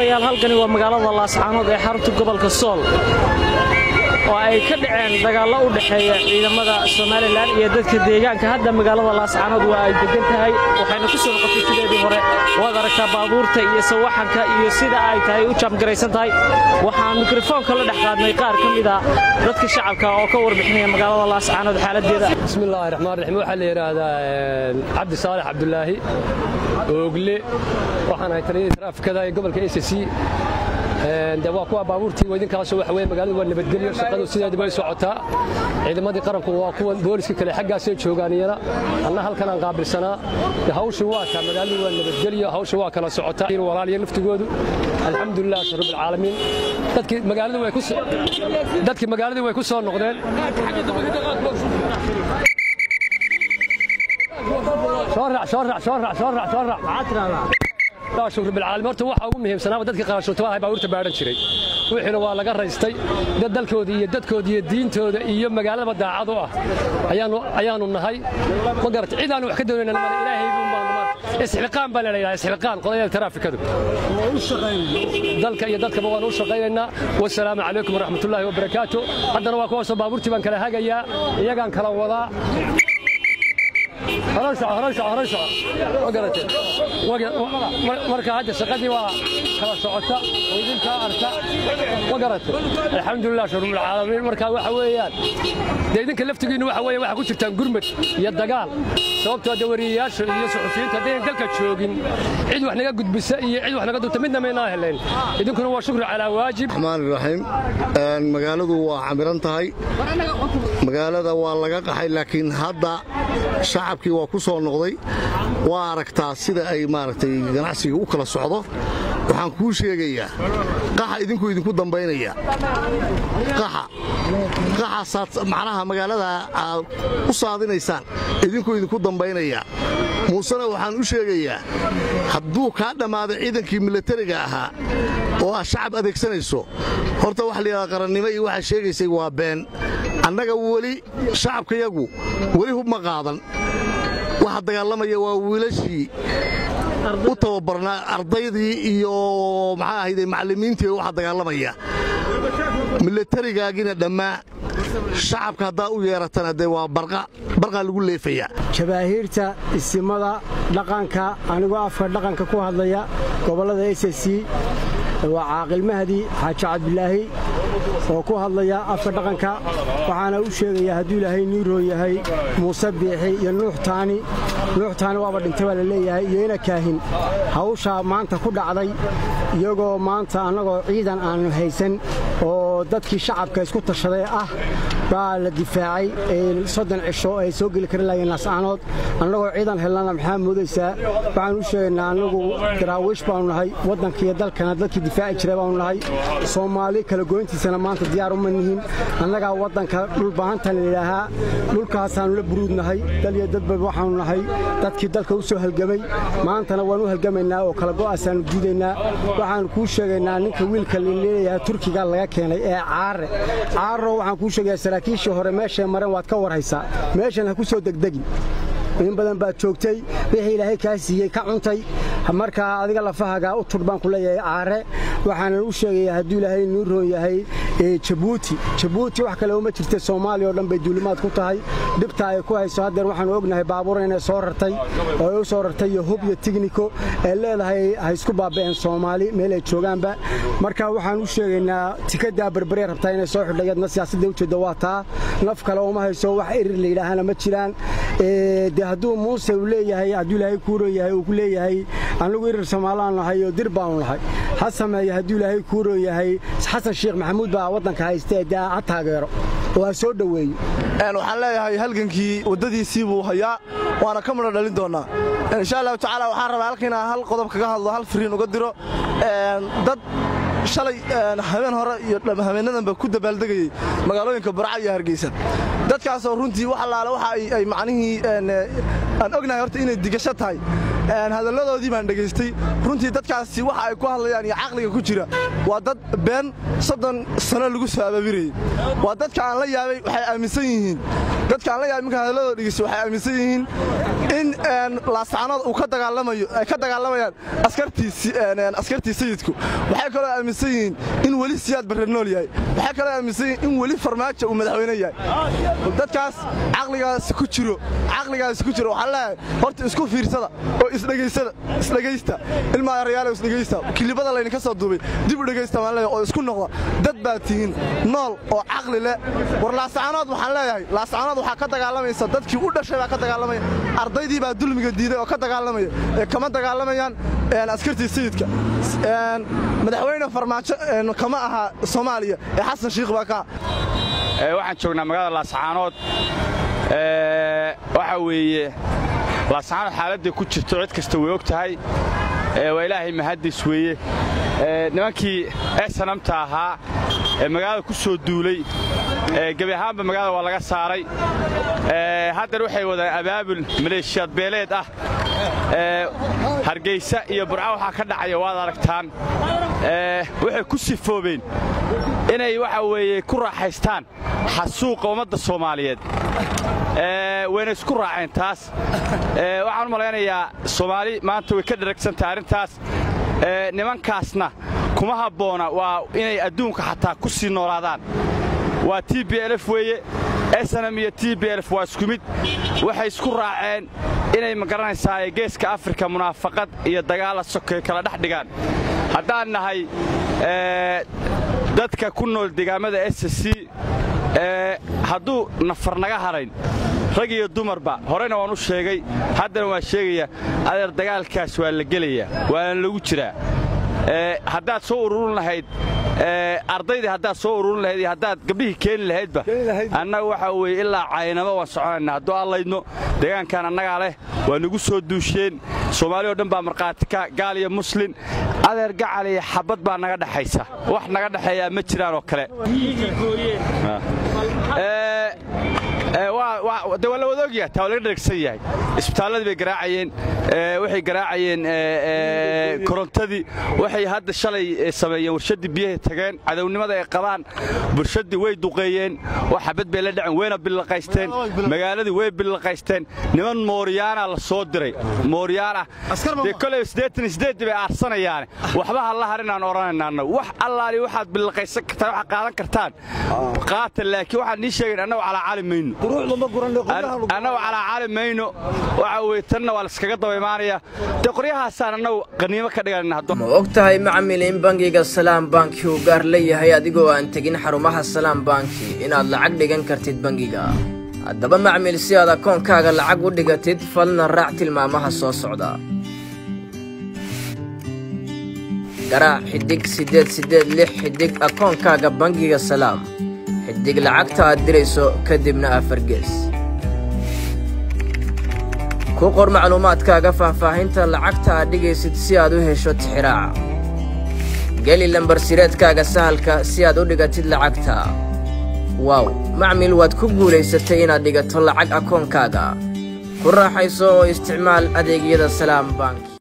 daawadayaal halkani waa magaalada Laascaanood ee xarunta gobolka Sool oo ay ka dhaceen dagaalo u dhaxeeya ciidamada Soomaaliland iyo dadka deegaanka. hadda magaalada Laascaanood waa ay degan tahay, waxayna ku soo noqotay sideedii hore. waad aragtaa baabuurta iyo sawaxanka iyo sida ay tahay u jamgaraysan tahay. waxaan mikrofoonka la dhex qaadnay qaar ka mid ah dadka shacabka oo ka warbixinaya magaalada Laascaanood xaaladeeda. bismillaahir rahmaanir rahiim. waxa la yiraahdaa Cabdi Saalax Cabdullaahi Oogle, waxaan ahay taliyada taraafikada ee gobolka ACC. waa kuwa baabuurtii weydinkaas waxa weeye magaalada waa nabadgelyo, shaqadu sideedii bay socotaa. ciidamadii qaranku waa kuwa booliska kale xaggaas ay joogaan iyana anna halkan aan qaabilsanaa. hawshu waa ka magaaladu waa nabadgelyo, hawshu waa kala socotaa. walaaliyo laftigoodu alxamdulillah rabbil caalamiin. dadkii magaalada way ku soo noqdeen. شكرا بالعالم. horta waxa ugu muhiimsanaa dadkii qarashootada ay baabuurta baaran jiray wixina waa laga raystay. dadkoodii diintooda iyo magaalada daacad u ah ayaanu nahay. ma garatay cid aan wax ka doonayna ma ilaahay buu maamulay. isxilqaan baa leeyahay, isxilqaan qodayada taraafikadu dalka iyo dadkaba waan u shaqeynaa. wassalaamu calaykum waraxmatullaahi wabarakaatuh. haddana waa kuwa soo baabuurtii baan kala hagayaa, iyagaan kala wadaa. هرشة وقرت مركا هذا سقدي وكلا سعوتا ويدين كارتا وقرت الحمد لله شرب العالمين. مركا وحويان ديدين كلفتقين وحويا waxa ku jirtaan gurmad iyo dagaal sababtoo dawariyaasha iyo suxufiyiinta hadeen dalka joogin cid wax naga gudbisa iyo cid wax naga dubta midna ma inaa heleen. idinkuna waa shukri ala waajib. rahmaanir rahiim. magaaladu waa camiran tahay, magaalada waa laga qaxay, laakiin hadda shacabkii waa ku soo noqday. waa aragtaa sida ay maaragtay ganacsiga u kala socdo. waxaan kuu sheegayaa qaxa idinku dambaynaya. qaxasaad macnaha magaalada aad u saadinaysaan idinku dambaynaya. muusena waxaan u sheegayaa hadduu kaa dhammaado ciidankii militariga ahaa oo aad shacab adeegsanayso, horta wax la yidhahda qarannimo iyo waxaa sheegaysay waa been. annaga weli shacabkayagu weli hub ma qaadan. waxa dagaalamaya waa wiilashii u tababarnaa ardaydii iyo maxaa ahayday macallimiintii waxa dagaalamaya. militarigaagina dhammaa shacabka haddaa u yeeratana dee waa barqa lagu leefaya. jabaahiirta isimada dhaqanka anigoo afka dhaqanka ku hadlaya gobolada ACC waa Caaqil Mahdi Xaaji Cabdilaahi oo ku hadlaya afka dhaqanka. waxaana u sheegayaa hadduu Ilaahay niiroo yahay Muuse Biixi iyo Nuux Taani waaba dhintay baa la leeyahay iyo ina kaahin hawsha maanta ku dhacday iyagoo maanta annagoo ciidan aanu haysan oo dadkii shacabka isku tashaday ah baa la difaacay 30 cisho ay soo gali karin laayeen Laascaanood. annagoo ciidan helnana maxaa moodaysaa. waxaan u sheegaynaa annagu daraawiish baanu nahay, waddanka iyo dalkana dadkii difaaci jiray baanu nahay. Soomaali kala goyntiisana maanta diyaar uma nihin. annagaa waddanka dhul baahanta la yidhaahaa, dhulkaasaanu la buruudnahay. dal iyo dadba waxaanu nahay dadkii dalka u soo halgamay. maantana waan u halgamaynaa oo kala go'aasaanu diidaynaa. waxaan kuu sheegaynaa ninka wiilka leeyahay Turkiga laga keenay ee caaro waxaan kuu sheegayaa saraakiishii hore meeshay mareen waad ka warhaysaa. meeshan ha ku soo degdegin. in badan baad joogtay, wixii Ilaahay kaa siiyey ka cuntay. markaa adiga lafahaga u turbaan ku leeyahay caare. waxaan u sheegayaa hadduu Ilaahay niiroo yahay Jabuuti wax kale uma jirtay. Soomaaliya oo dhan bay duulimaad ku tahay. dhibta ay ku hayso hadda waxaan ognahay baabuur inay soo rartay oo ay soo rartay hub iyo tigniko ee leedahay hay isku baabeen Soomaali meel ay joogaanba. marka waxaan u sheegaynaa tikada barbareer rabtaa inay soo xidhayadna siyaasadda u jeedo waa taa. naf kale uma hayso wax erir la yiraahana ma jiraan. hadduu Muuse uu leeyahay hadduu Ilaahay kuuro yahay uu ku leeyahay anigu erir Soomaaliland nahay oo dir baan nahay. hasameeyo hadduu Ilaahay kuuro yahay Xasan Sheekh Maxamuud baa waddanka haystay daa taageero oo soo dhaweeyo. waxaan leeyahay halgankii wadadiisii buu hayaa, waana ka mara dhalin doonaa insha Allah taala. waxaan rabaa halkiina hal qodob kaga hadlo, hal fariin uga diro dad shalay habeen hore iyo habeenadan ba ku dabaaldegayay magaalooyinka Burco iyo Hargeysa. dadkaas oo runtii wax allaale waxa ay macnihii aan ognahay horta inay digasho tahay. hadaladoodii baan dhageystay. runtii dadkaasi waxa ay ku hadlayaan iyo caqliga ku jira waa dad been 30 sano lagu soo abaabirayay. waa dadka aan la yaabay waxay aaminsan yihiin dadka aan la yaabay marka hadaladooda dhigeyso waxay aaminsan yihiin in laascaanood uu ka dagaalamayo ay ka dagaalamayaan askartii sayidku waxay kaloo aaminsan yihiin in weli siyaad barre nool yahay waxay kaloo aaminsan yihiin in weli farmaajo uu madaxweyne yahay dadkaas caqligaasi ku jiro waxaa leeyahay horta isku fiirsada oo isdhegaysta ilmaa reyaal isdhegaysta kilibada laydinka soo duubay dib u dhegaysta maan leeyahay oo isku noqda dad baa tihiin nool oo caqli leh war laascaanood waxaan leeyahay laascaanood waxaa ka dagaalamaysa dadkii u dhashay baa ka dagaalamaya ardaydii baa dulmiga diiday oo ka dagaalamaya ee kama dagaalamayaan askartii sayidka madaxweyne farmaajo kama aha Soomaaliya ee xasan shiikh baa ka waxaan joognaa magaalada laascaanood waxa weeye laascaanood xaaladda ku jirto cid kasta way og tahay waa ilaahay mahadis weeye nimankii sanamta ahaa ee magaalada ku soo duulay gabi ahaanba magaalada waa laga saaray haddana waxay wadaan abaabul maleeshiyaad beeleed ah hargeysa iyo burca waxaa ka dhacaya waad aragtaan waxay ku sifoobeen inay waxa weeye ku raaxaystaan xasuuqa ummadda Soomaaliyeed wayna isku raaceen taas waxaan u malaynayaa Soomaali maanta way ka dharagsantahay arrintaas nimankaasna kuma habboona waa inay adduunka xataa ku sii noolaadaan waa TPLF weeye SNM iyo TPLF waa isku mid waxay isku raaceen inay magaranaysaa geeska Afrika munaafaqad iyo dagaal sokay kala dhex dhigaan haddaan nahay dadka ku nool deegaamada SSC hadduu nafar naga harayn rag iyo dumarba horena waan u sheegay haddana waan sheegaya adeer dagaalkaas waa la gelaya waana lagu jiraa haddaad soo ururin lahayd ardaydii haddaad soo ururin lahayd iyo haddaad gabdhihii keeni lahaydba annaga waxa weeye ilaa caynamo waan soconaynaa hadduu allaydno deegaankan annagaa leh waa nagu soo duusheen Soomaali oo dhan baa marqaati ka gaal iyo muslim adeer gacal iyo xabad baa naga dhaxaysa wax naga dhaxeeya ma jiraan oo kale de wala wada ogyahay taa laga dhagsan yahay isbitaaladii bay garaacayeen waxay garaacayeen korontadii waxay hadda shalay sameeyeen warshadii biyaha tageen cadownimada ay qabaan bulshadii way duqeeyeen wax xabad bay la dhaceen wayna bilaqaysteen magaaladii way bilaqaysteen niman mooriyaana la soo diray mooriyaana de kale 88 bay aarsanayaan waxba hal harinaan oranaynaa wax allaali waxaad bilaqaysan kartaa wax qaadan kartaan qaatal laakiin waxaan ni sheegay annagu cala caalimayno annagu cala caalimayno waxa weeytanna waa iskaga dabaymaanaya de qoryahaasaan annagu qaniimo ka dhiganaa hadda ma ogtahay macmiil in bangiga Salaam Bank uu gaar leeyahay adigoo aan tagin xarumaha Salaam Bank inaad lacag dhigan kartid bangiga haddaba macmiil si aad akoonkaaga lacag u dhigatid falna raac tilmaamaha soo socda garaac xidig 886 xidig akoonkaaga bangiga Salaam xidig lacagta aad dirayso kadibna afar gees ku qor macluumaadkaaga faahfaahinta lacagta aad dhigaysid si aad u hesho tixraaca geli lambar sireedkaaga sahalka si aad u dhigatid lacagta wow macmiil waad ku guulaysatay inaad dhigato lacag akoonkaaga ku raaxayso oo isticmaal adeegyada Salaam Bank